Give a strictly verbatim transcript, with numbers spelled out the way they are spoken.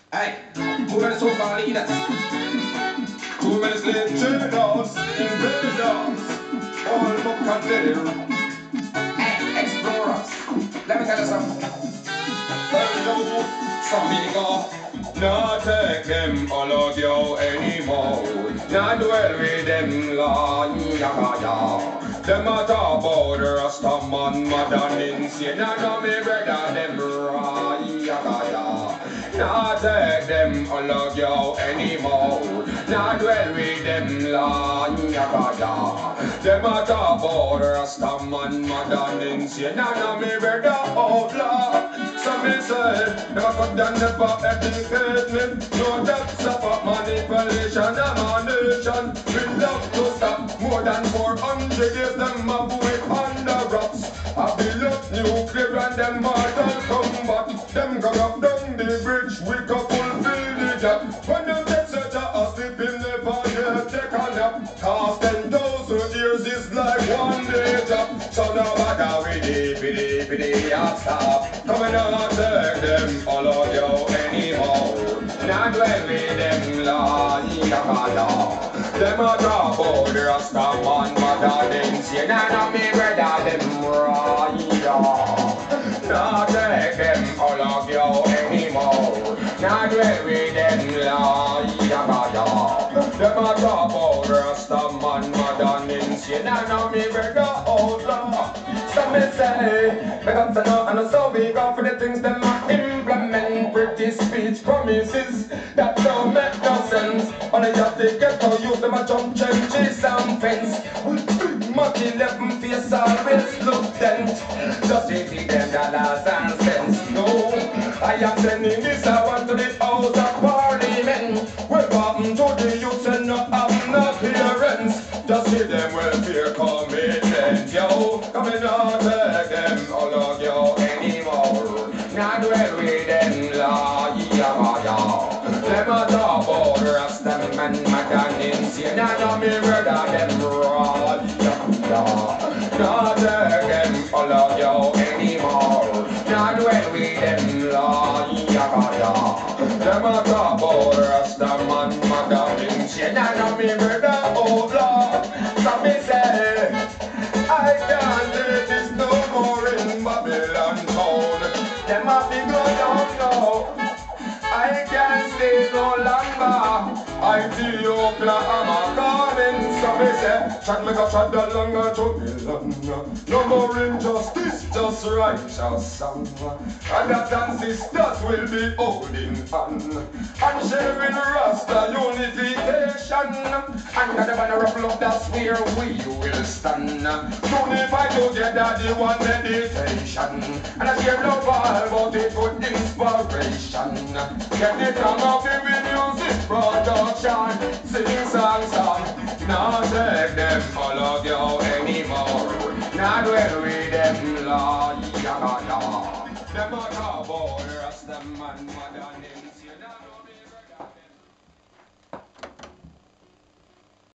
Hey, too many so-called leaders. Too many slave traders, invaders, all buccaneers. Hey, explorers. Let me tell you something. Hello, some nigga. Not take them all of you anymore. Not dwell with them law, yaga ya. Them a talk about the Rasta man, modern insane. I know me brother them raw, yaga ya. Not take them all of you anymore. Not dwell with them law, yaga ya. Them a talk about the Rasta man, modern insane. I know me brother outlaw. So me say, never cut down, never educate me. No, that's about manipulation of my nation. We love to stop more than four hundred years. Them a boy under wraps. I build nuclear and them mortal combat. Them go up down the bridge, we go fulfill the gap. When them get such a sleep in the body, take a nap. Cause ten thousand years is like one day job. So no matter we deep, we deep, we deep, stop. Coming on, take them all of you anymore. Not dwell with them law, yaga ya. Them a talk about the Rasta man, mother them say, none of me brother them raw, yeah. Not take them all of you anymore. Not dwell with them law, yaga ya. Them a talk about the Rasta man, mother them say, none of me brother outlaw. So me say, because I know and so we go for the things them a implement. Pretty speech promises that don't make no sense. Only just to get to use them a jump trenches and fence. With big monkey eleven face always look dent. Just to feed them dollars and cents. No, I am sending this one to the House of Parliament. We're welcome to the youth and not have no parents. Just see them welfare commitment, yo. Coming on, take them all of you anymore. Not dwell with them law, yaga ya. Them a talk about the Rasta man, madam insane. None of me brother them raw, yaga ya. Not take them all of you anymore. Not dwell with them law, yaga ya. Them a talk about the Rasta man, madam insane. None of me brother outlaw. So me say, I can't take this no more in Babylon town. Them a big go down now. I can't stay no longer. I see Oklahoma coming. So me say, chat me go chat the longer to Babylon. No more injustice, just righteous song. Brothers and sisters will be holding hand and sharing Rasta unification. Under the banner of love, that's where we will stand. Unify together, the one meditation. And I share love all about it with inspiration. Get it on off the music production. Sing song song. Not take them all of you anymore. Not dwell with them law, yaga ya. Them a talk about the Rasta man, modern insane.